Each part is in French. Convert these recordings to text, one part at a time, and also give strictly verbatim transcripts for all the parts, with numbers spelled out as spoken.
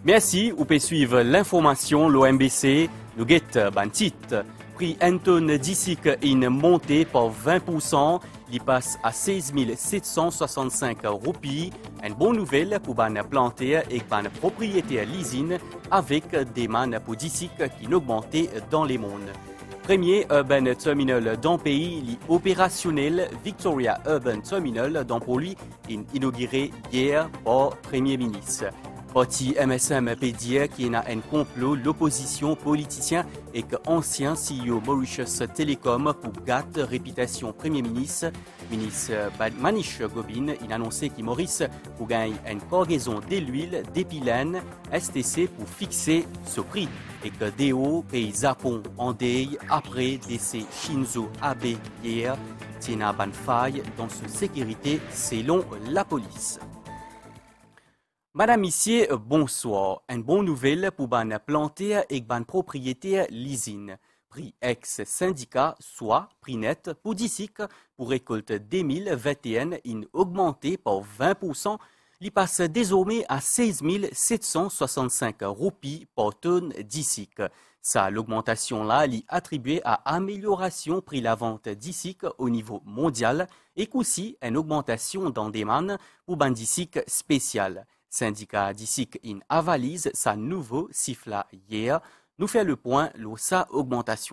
Merci, vous pouvez suivre l'information, l'O M B C, nous guette Bantit. Prix Anton Disic in montée par vingt pour cent, il passe à seize mille sept cent soixante-cinq roupies. Une bonne nouvelle pour les plantaires et les propriétaires leasing avec des man pour Disic qui augmenté dans les mondes. Premier Urban Terminal dans le pays, l'opérationnel Victoria Urban Terminal dans pour lui, inauguré hier par Premier ministre. Parti M S M peut dire qu'il y a un complot, l'opposition politicien et ancien C E O Mauritius Telecom pour gâter réputation Premier ministre. Ministre Manish Gobin, il a annoncé qu'il Maurice pour gagner une cargaison de l'huile d'épilène S T C pour fixer ce prix et que D O pays Japon en deuil après décès Shinzo Abe hier tient à une faille dans sa sécurité selon la police. Madame, Monsieur, bonsoir. Une bonne nouvelle pour les plantaires et les propriétaires leasing. Prix ex-syndicat, soit prix net pour Disic, pour récolte deux mille vingt et un, in augmenté par vingt pour cent. Il passe désormais à seize mille sept cent soixante-cinq roupies par tonne Disic. Ça, l'augmentation-là, est attribuée à amélioration prix la vente Disic au niveau mondial et qu'aussi une augmentation dans demande pour ban Disic spécial. Syndicat Disic in avalise sa nouveau siffla hier. Nous fait le point sur sa augmentation.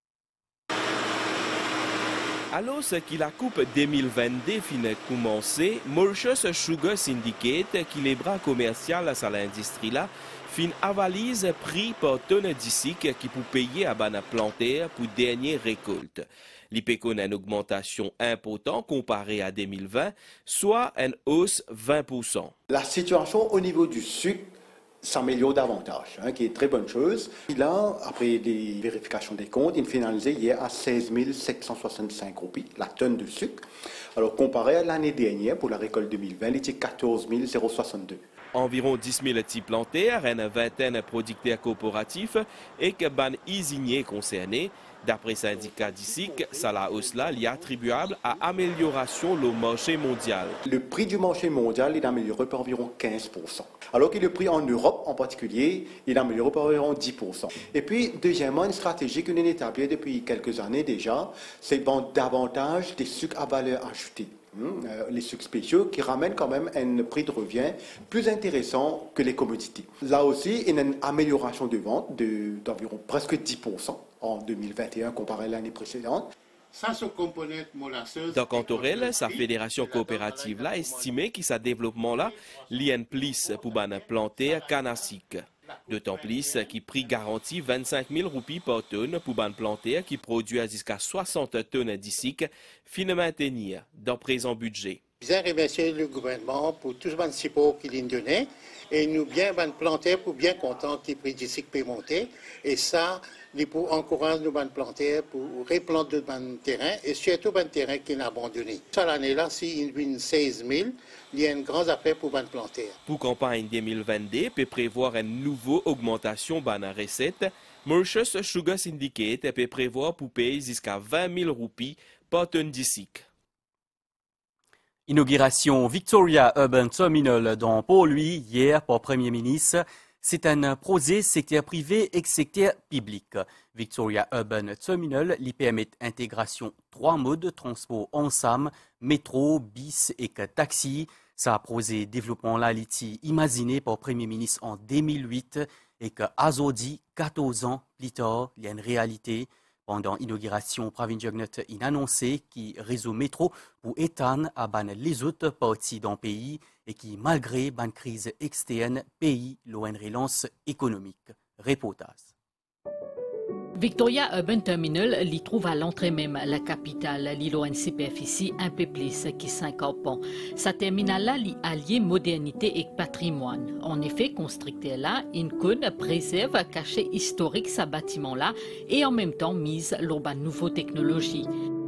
Alors que la coupe deux mille vingt-deux finit commencer, Mauritius Sugar Syndicate, qui les bras commerciaux à l'industrie là, fin avalise prix par tonne Disic qui peut payer à bana plantaire pour dernière récolte. L'I P C O a une augmentation importante comparée à deux mille vingt, soit une hausse vingt pour cent. La situation au niveau du sucre s'améliore davantage, hein, qui est une très bonne chose. Là, après les vérifications des comptes, il finalisait hier à seize mille sept cent soixante-cinq roupies, la tonne de sucre. Alors comparé à l'année dernière, pour la récolte deux mille vingt, il était quatorze mille soixante-deux. Environ dix mille petits plantaires, une vingtaine de producteurs coopératifs et que ban isigné concernés. D'après syndicat Disic, ça la hausse là est attribuable à amélioration le marché mondial. Le prix du marché mondial est amélioré par environ quinze pour cent. Alors que le prix en Europe en particulier, il est amélioré par environ dix pour cent. Et puis, deuxièmement, une stratégie que nous avons établie depuis quelques années déjà, c'est de vendre davantage des sucres à valeur ajoutée. Hum, euh, les sucres spéciaux qui ramènent quand même un prix de revient plus intéressant que les commodités. Là aussi, il y a une amélioration de vente de, d'environ presque dix pour cent en deux mille vingt et un comparé à l'année précédente. Dans Cantorel, sa fédération coopérative l'a estimé que ce développement-là lien plus pour ban planter canasique. D'autant plus qui prix garantit vingt-cinq mille roupies par tonne pour ban planter qui produit jusqu'à soixante tonnes Disic, fin maintenir dans présent budget. Bien remercier le gouvernement pour tout ce support qu'il nous donné et nous bien ban planter pour bien content qu'il prix Disic peut monter et ça il pour encourager nos ban planter pour replanter de ban terrain et surtout ban terrain qui n'a abandonné. Cette année-là, si il vient seize mille, il y a une grande affaire pour ban planter. Pour campagne deux mille vingt-deux, peut prévoir une nouvelle augmentation ban recette. Mauritius Sugar Syndicate peut prévoir pour payer jusqu'à vingt mille roupies par tonne Disic. Inauguration Victoria Urban Terminal dans Port-Louis hier par Premier ministre. C'est un projet secteur privé et secteur public. Victoria Urban Terminal lui permet intégration trois modes de transport ensemble, métro, bis et taxi. Ça projet développement là été imaginé par Premier ministre en deux mille huit et que aujourd'hui, quatorze ans plus tard, il y a une réalité. Pendant l'inauguration, Pravin Jugnut a annoncé qu'il réseau métro pour étendre à ban les autres parties dans le pays et qui, malgré ban crise externe, pays loin de relance économique. Reportage. Victoria Urban Terminal l'y trouve à l'entrée même la capitale, l'île une superficie un peu plus que cinquante ans. Sa terminal-là l'y allie modernité et patrimoine. En effet, constructeur là, une cône préserve cachet historique sa bâtiment-là et en même temps mise l'urban nouvelle technologie.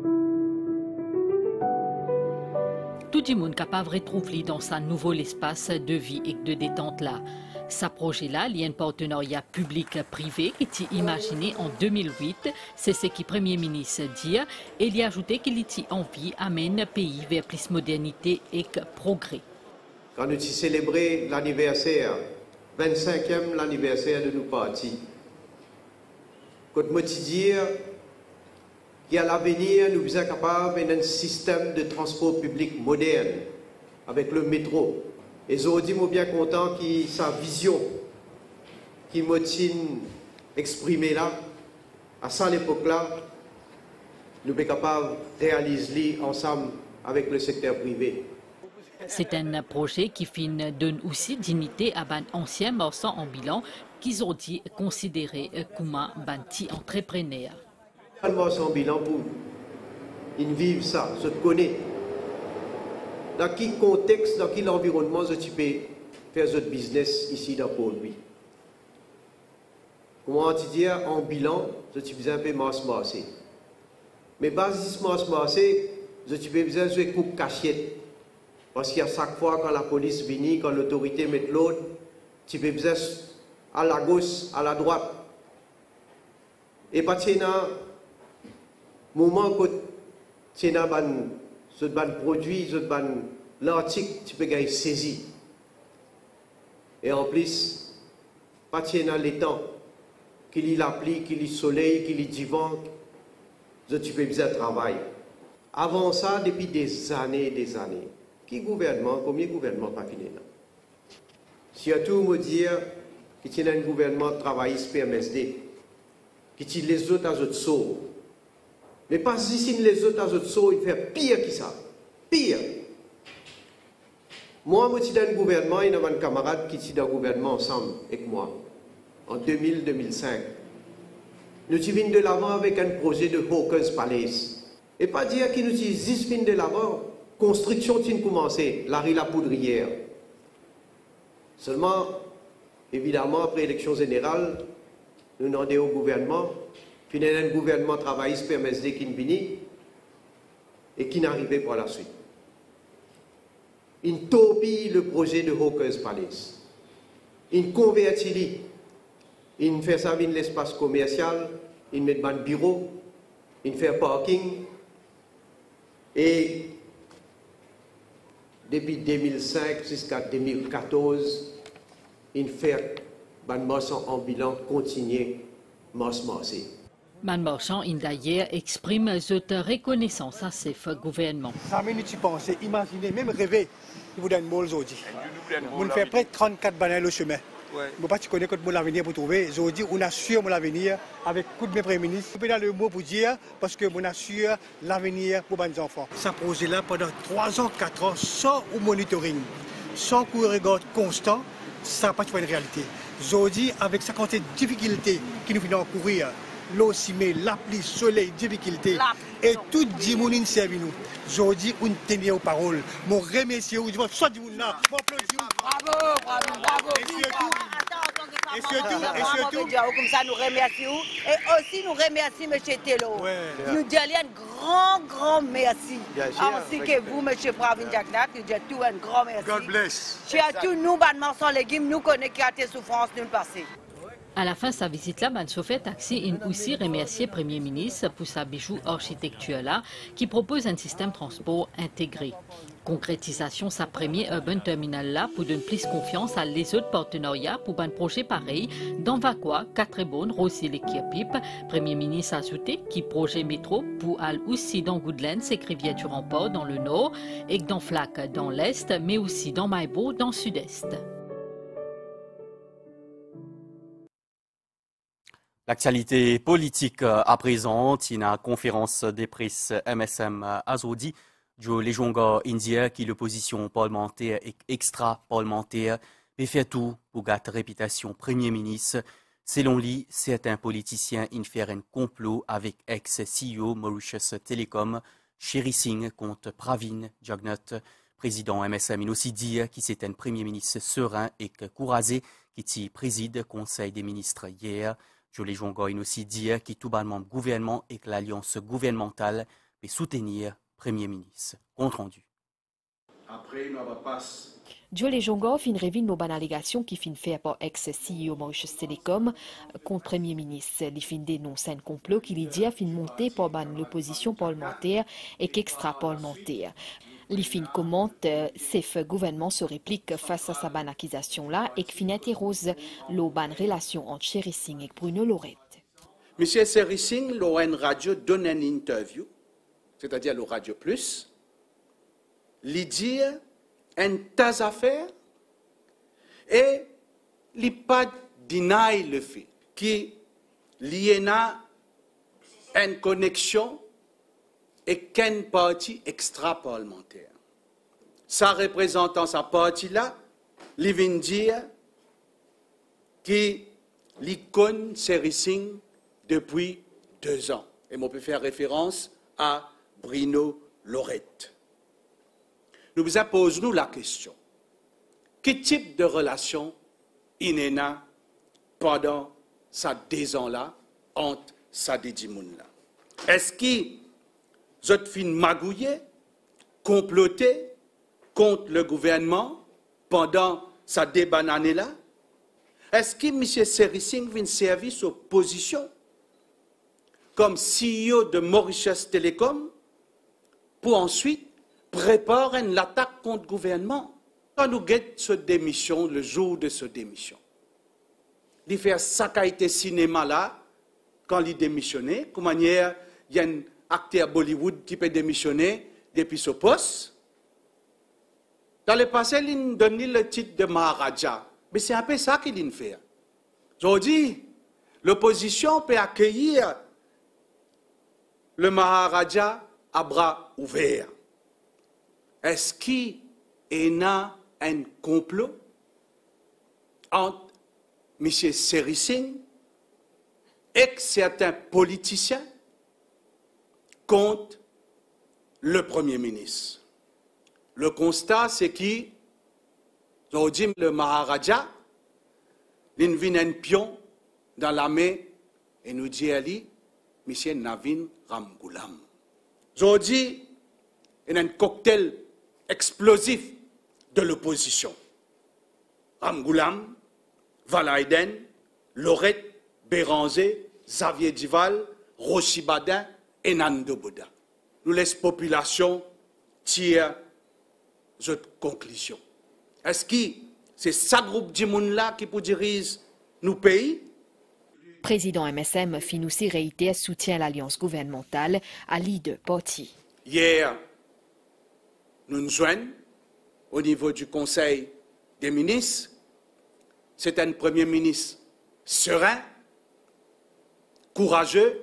Tout le monde capable de retrouver dans sa nouvel espace de vie et de détente là. Sa projet-là, il y a un partenariat public-privé qui était imaginé en deux mille huit. C'est ce que le Premier ministre dit. Et il a ajouté qu'il était envie d'amener le pays vers plus de modernité et de progrès. Quand nous célébrons l'anniversaire vingt-cinquième anniversaire de nos partis. Quand me dire qu'à l'avenir, nous sommes capables d'un système de transport public moderne avec le métro. Et je dis moi bien content que sa vision qui m'a exprimée là, à ça l'époque-là, nous sommes capables de réaliser ensemble avec le secteur privé. C'est un projet qui donne aussi dignité à ban anciens morceaux en bilan qu'ils ont dit considérés comme un petit entrepreneur. Un morceau en bilan pour ils vivent ça, se connaissent. Dans quel contexte, dans quel environnement tu peux faire ce business ici dans Port-Louis? Comment tu dis en bilan, tu peux un peu masse-massé. Mais basiquement, masse-massé, tu peux besoin de coupe cachette. Parce qu'à chaque fois, quand la police vient, quand l'autorité met l'autre, tu peux besoin à la gauche, à la droite. Et pas de moment que tu as ce produit, ce l'article, tu peux gagner saisi. Et en plus, pas de les temps, qu'il y ait la pluie, qu'il y ait le soleil, qu'il y ait du vent, tu peux besoin de travail. Avant ça, depuis des années et des années, qui gouvernement, combien de gouvernements pas fini là? Surtout me dire qu'il y a un gouvernement travailliste P M S D, qui tire les autres à autres sauts. Mais pas ici les autres à autres sauts, il fait pire que ça. Pire. Moi, je suis dans un gouvernement, il y a un camarade qui est dans un gouvernement ensemble avec moi, en deux mille deux mille cinq. Nous sommes de l'avant avec un projet de Hawkins Palace. Et pas dire que nous sommes de l'avant. Construction qui a commencé, la rue La Poudrière. Seulement, évidemment, après l'élection générale, nous demandons au gouvernement, finalement, un gouvernement travailliste P M S D qui est venu et qui n'arrivait pas à la suite. Il topille le projet de Hawkers Palace. Il convertit, il fait ça dans l'espace commercial, il met un bureau, il fait un parking et depuis deux mille cinq jusqu'à deux mille quatorze, il fait un marchand ambulant continuer marcher. Man Marchand d'ailleurs exprime cette reconnaissance à ce gouvernement. Ça m'a tu penses, imaginez, même rêver, il vous donne une molle aujourd'hui. On fait près de trente-quatre banales au chemin. Je ne sais pas si tu connais mon avenir pour trouver. Aujourd'hui, on assure mon avenir avec coup de mes premiers ministres. Je peux dans le mot pour dire, parce que on assure l'avenir pour mes enfants. Ça projet-là pendant trois ans, quatre ans, sans monitoring, sans regard constant, ça n'a pas une réalité. Aujourd'hui, avec sa quantité de difficultés qui nous viennent courir, l'eau cimée, la pluie, le soleil, difficultés, et tout le monde servi nous. Aujourd'hui, on tenait aux paroles. Mon remercier, je vais soit du monde là, mon applaudis. Bravo, bravo, bravo. Et surtout, et surtout, et surtout, comme ça, nous remercions. Et aussi, nous remercions M. Tello. Nous disons un grand, grand merci. Ainsi que vous, M. Pravin Jagnat, nous disons tout un grand merci. God bless. Surtout nous, Ban sans légumes, nous connaissons qui a été souffrance nous le passé. À la fin de sa visite là, Ban Sofet Taxi a aussi remercié le Premier ministre pour sa bijou architecture qui propose un système de transport intégré. Concrétisation sa première urban terminal là pour donner plus confiance à les autres partenariats pour un projet pareil dans Vacois, Quatre-Bonnes, Rossi et Kirpip. Premier ministre a ajouté qui projet métro pour aller aussi dans Goodlands et Rivière du Remport dans le nord et dans Flac dans l'est, mais aussi dans Maïbo dans le sud-est. L'actualité politique à présent, il y a une conférence des presse M S M Azodi, du Lejonga India, qui est l'opposition parlementaire et extra-parlementaire, mais fait tout pour gâter réputation Premier ministre. Selon lui, certains politiciens infèrent un complot avec ex-C E O Mauritius Telecom, Sherry Singh contre Pravin Jagnat, président M S M. Il aussi dit que c'est un Premier ministre serein et courageux qui préside le Conseil des ministres hier. Jolie Jonga a aussi dit que tout le membre gouvernement et que l'alliance gouvernementale peut soutenir le Premier ministre. Compte rendu. Après, nous avons passé. Jolie Jonga fin révèle nos bonnes allégations qui fin fait par ex-C E O Mauritius Telecom contre le Premier ministre. Il fin dénonce un complot qui lui dit a fin monté par l'opposition parlementaire et extra-parlementaire. L'Ifin commente euh, ce gouvernement se réplique face à sa bonne accusation-là et qu'il interrose la bonne relation entre Sherry Singh et Bruno Lorette. Monsieur Sherry Singh, l'O N Radio donne une interview, c'est-à-dire le Radio Plus, lui dit un tas d'affaires et il pas deny le fait qu'il y a une connexion et qu'un parti extra-parlementaire. Ça représentant sa partie-là, il vient dire qu'il connaît Sherry Singh depuis deux ans. Et on peut faire référence à Bruno Lorette. Nous vous posons la question. Quel type de relation il y a pendant ces deux ans-là entre ces deux mondes-là? Est-ce qu'ils ont fait magouiller, comploter contre le gouvernement pendant ces deux années-là? Est-ce que M. Sherry Singh vient servir sa position comme C E O de Mauritius Telecom pour ensuite préparer une attaque contre le gouvernement? Quand nous guettons cette démission, le jour de cette démission, il fait ça qui a été cinéma là, quand il démissionné, comme manière, il y a un acteur Bollywood qui peut démissionner depuis ce poste. Dans le passé, il donne le titre de Maharaja. Mais c'est un peu ça qu'il fait. Aujourd'hui, l'opposition peut accueillir le Maharaja à bras ouverts. Est-ce qu'il y a un complot entre M. Sherry Singh et certains politiciens contre le Premier ministre? Le constat, c'est qu'aujourd'hui, le Maharaja, il vient un pion dans la main et nous dit à lui, M. Navin Ramgoolam. Aujourd'hui, il y a un cocktail explosif de l'opposition. Ramgoolam, Valaiden, Lorette, Béranger, Xavier Duval, Rochi Badin et Nando Boda. Nous laissons la population tirer cette conclusion. Est-ce que c'est ce groupe de monde-là qui peut diriger nos pays? Président M S M Finoussi réitère soutien à l'alliance gouvernementale à l'idée parti. Hier, nous nous joignons au niveau du Conseil des ministres. C'est un Premier ministre serein, courageux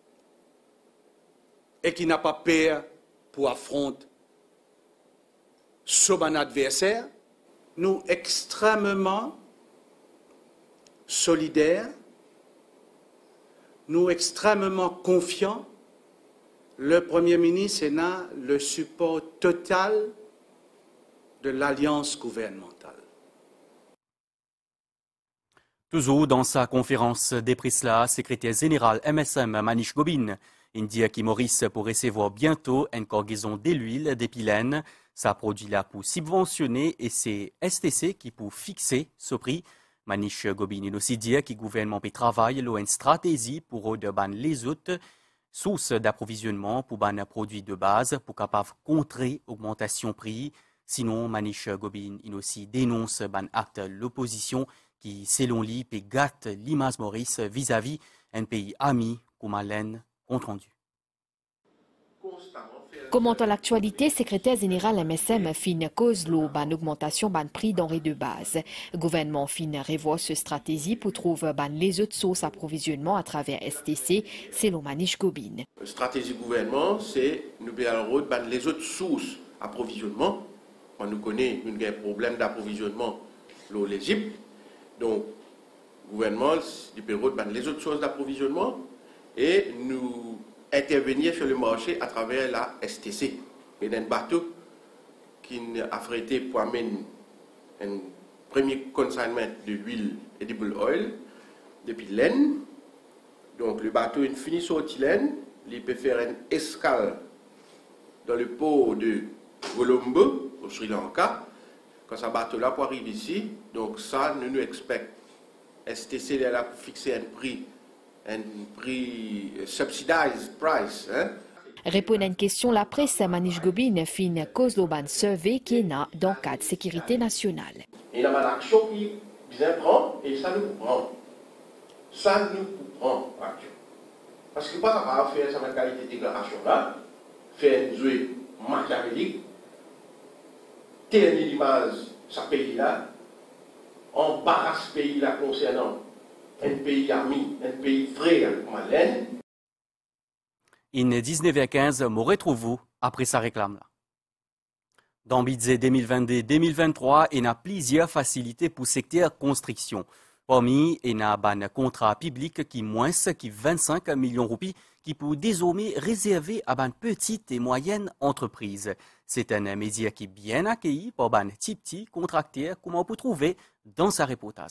et qui n'a pas peur pour affronter son adversaire. Nous extrêmement solidaires, nous extrêmement confiants. Le Premier ministre a le support total de l'alliance gouvernementale. Toujours dans sa conférence des presse là, secrétaire général M S M Manish Gobin indique que Maurice pour recevoir bientôt une cargaison de l'huile d'épilène. Ça produit là pour subventionner et c'est S T C qui pour fixer ce prix. Manish Gobin aussi dit que le gouvernement peut travailler sur une stratégie pour de ban les autres sources d'approvisionnement pour ban produits de base pour capable contrer l'augmentation prix. Sinon, Manish Gobin aussi dénonce ban acte l'opposition qui, selon lui, peut gâter l'image Maurice vis-à-vis un pays ami comme Alain compte rendu. Commentant l'actualité, secrétaire général M S M fin cause l'eau ban augmentation ban prix denrées de base. Le gouvernement fin revoit ce stratégie pour trouver ban les autres sources d'approvisionnement à travers S T C, selon Manish Gobin. La stratégie gouvernement, c'est nous ban les autres sources d'approvisionnement. On nous connaît, nous avons un problème d'approvisionnement dans l'Égypte. Donc, le gouvernement, il peut ban les autres sources d'approvisionnement et nous intervenir sur le marché à travers la S T C. Il y a un bateau qui a affrété pour amener un premier consignment de l'huile edible oil depuis l'Aisne. Donc le bateau il finit sur l'Aisne, il peut faire une escale dans le port de Colombo au Sri Lanka. Quand ce bateau-là pour arriver ici, donc ça nous nous expectons. S T C est là pour fixer un prix un prix subsidized price. Hein? Répondre à une question, la presse Manish Gobin fin cause l'Oban survey qui est dans le cadre de sécurité nationale. Il y a une action qui bien prend et ça nous prend. Ça nous prend action. Parce que pas capable de faire cette qualité de déclaration là, faire une jouée machiavélique, ternir l'image de ce pays là, embarrasser ce pays là concernant un pays ami, un pays frère malin. In dix-neuf heures quinze, me retrouve après sa réclame là. Dans budget deux mille vingt-deux deux mille vingt-trois, il y a plusieurs facilités pour le secteur construction. Parmi, il y a un contrat public qui moins qui vingt-cinq millions de roupies qui peut désormais réserver à une petite et moyenne entreprise. C'est un média qui est bien accueilli par un petit petit contracteur, comme on peut trouver dans sa reportage.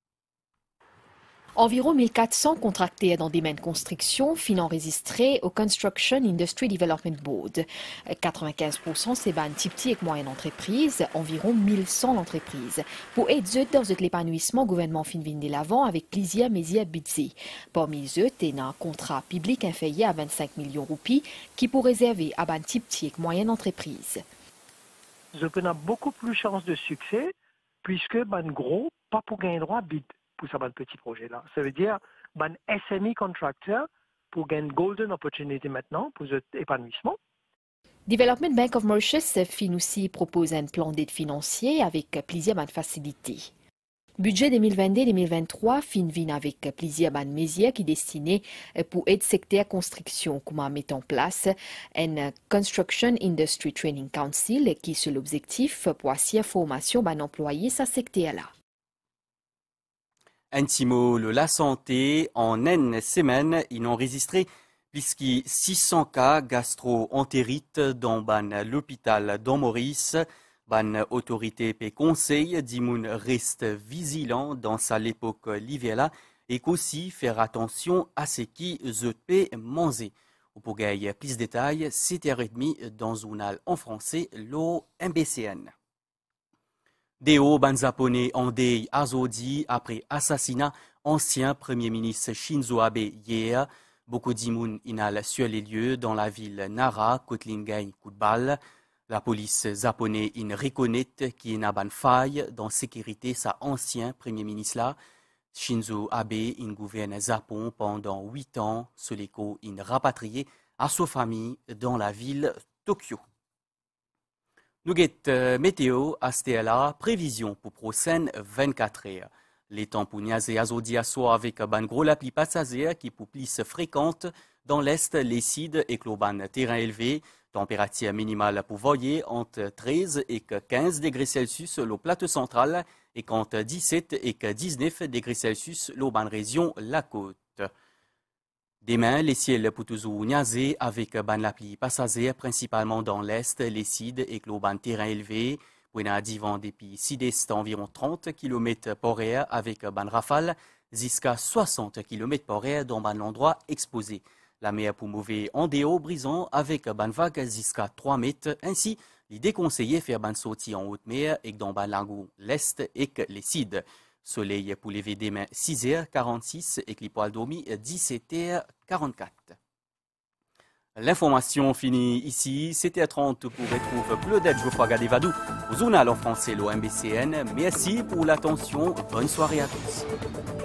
Environ mille quatre cents contracteurs dans le domaine construction fin enregistrés au Construction Industry Development Board. quatre-vingt-quinze pour cent c'est ban petit et moyenne entreprise, environ mille cent entreprises. Pour aider dans l'épanouissement, le gouvernement fin vient de l'avant avec plusieurs mesures budget. Parmi eux, il y a un contrat public inférieur à vingt-cinq millions de roupies qui pour réserver à ban petit et moyenne entreprise. Je peux avoir beaucoup plus de chances de succès puisque ban gros pas pour gagner droit bid. Pour ce petit projet-là. Ça veut dire un S M E contractor pour gagner une golden opportunity maintenant pour l'épanouissement. Development Bank of Mauritius fin aussi propose un plan d'aide financier avec plusieurs facilités. Budget deux mille vingt-deux deux mille vingt-trois fin vient avec plusieurs mesures qui destinés pour aider le secteur construction, comme mettre en place un Construction Industry Training Council qui a l'objectif pour assurer la formation des employés dans ce secteur-là. Intimo, la santé, en une semaine, ils ont enregistré plus de six cents cas gastro-entérites dans l'hôpital dans Maurice. Ban autorité et conseil d'Imoun reste vigilant dans sa l'époque l'hiver et qu'aussi faire attention à ce qui se peut manger. Pour gagner plus de détails, sept heures trente dans journal en français, l'O M B C N. Deo Banzapone en deuil azodi après assassinat ancien Premier ministre Shinzo Abe hier. Beaucoup d'imoun inal sur les lieux dans la ville Nara, Kotlingay, Koutbal. La police japonaise in reconnaît qu'il y a une faille dans la sécurité sa ancien Premier ministre là. Shinzo Abe in gouverne Japon pendant huit ans, ce l'écho in rapatrié à sa famille dans la ville Tokyo. Nous guettons météo à Stella, prévision pour prochaine vingt-quatre heures. Les temps pour niaser azodi à soir avec ban gros la pluie passagère qui pour plus fréquente dans l'est, les cides et cloban terrain élevé. Température minimale pour voyer entre treize et quinze degrés Celsius au plateau central et entre dix-sept et dix-neuf degrés Celsius au ban région la côte. Demain, les ciels pour toujours niaser avec ban la pluie passagère principalement dans l'est, les cides et le ban terrain élevé. Pour un divan depuis sud-est environ trente kilomètres par heure avec ban rafale jusqu'à soixante kilomètres par heure dans ban endroit exposé. La mer pour mauvais en déo brisant avec ban vague jusqu'à trois mètres. Ainsi, il est déconseillé faire ban sortie en haute mer et dans ban lagoon l'est et les cides. Soleil pour lever demain six heures quarante-six et clipoil dormi dix-sept heures quarante-quatre. L'information finit ici. sept heures trente pour retrouver Claudette Geoffroy Gadevadou au journal en français l'O M B C N. Merci pour l'attention. Bonne soirée à tous.